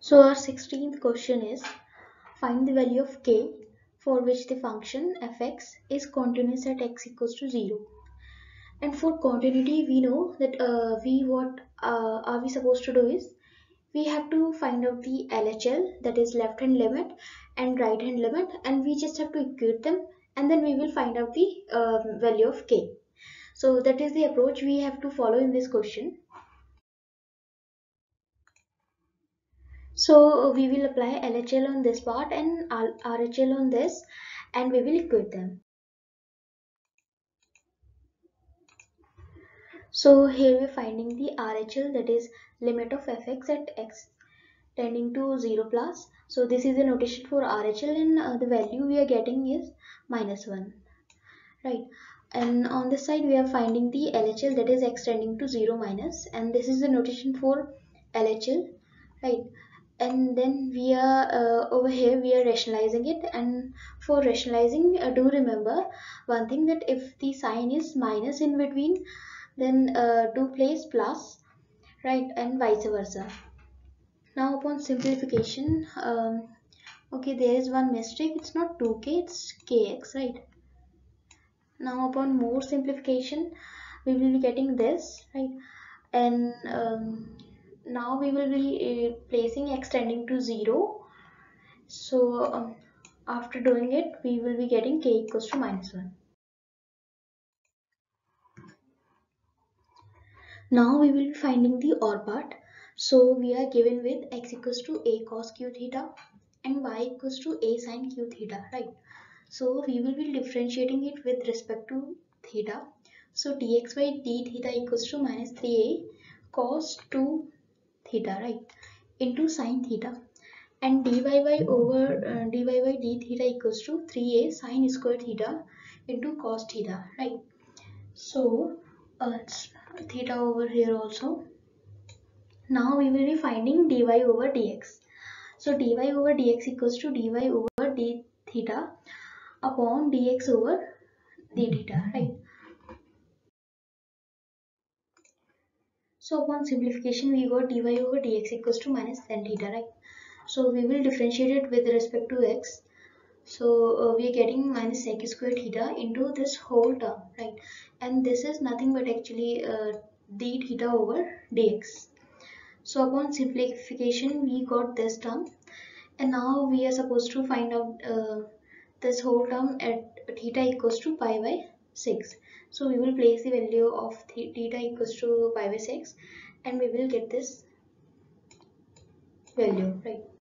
So our 16th question is, find the value of k for which the function fx is continuous at x equals to 0. And for continuity, we know that what are we supposed to do is, we have to find out the LHL, that is left hand limit and right hand limit, and we just have to equate them, and then we will find out the value of k. So that is the approach we have to follow in this question. So we will apply LHL on this part and RHL on this, and we will equate them. So here we are finding the RHL, that is limit of fx at x tending to 0 plus. So this is the notation for RHL, and the value we are getting is -1, right? And on this side we are finding the LHL, that is x tending to 0 minus, and this is the notation for LHL, right? And then we are over here we are rationalizing it, and for rationalizing, do remember one thing, that if the sign is minus in between, then do place plus, right, and vice versa. Now upon simplification, okay, there is one mistake, it's not 2k, it's kx, right? Now upon more simplification, we will be getting this, right? And now we will be placing x tending to 0. So after doing it, we will be getting k equals to -1. Now we will be finding the OR part. So we are given with x equals to a cos q theta and y equals to a sin q theta, right? So we will be differentiating it with respect to theta. So dx by d theta equals to -3a cos 2 theta, right, into sin theta, and dy by d theta equals to 3a sin square theta into cos theta, right? So it's theta over here also. Now we will be finding dy over dx. So dy over dx equals to dy over d theta upon dx over d theta, right? So upon simplification, we got dy over dx equals to minus tan theta, right? So we will differentiate it with respect to x. So we are getting minus sec square theta into this whole term, right? And this is nothing but actually d theta over dx. So upon simplification, we got this term, and now we are supposed to find out this whole term at theta equals to pi by 6. So we will place the value of theta equals to pi by 6, and we will get this value, right?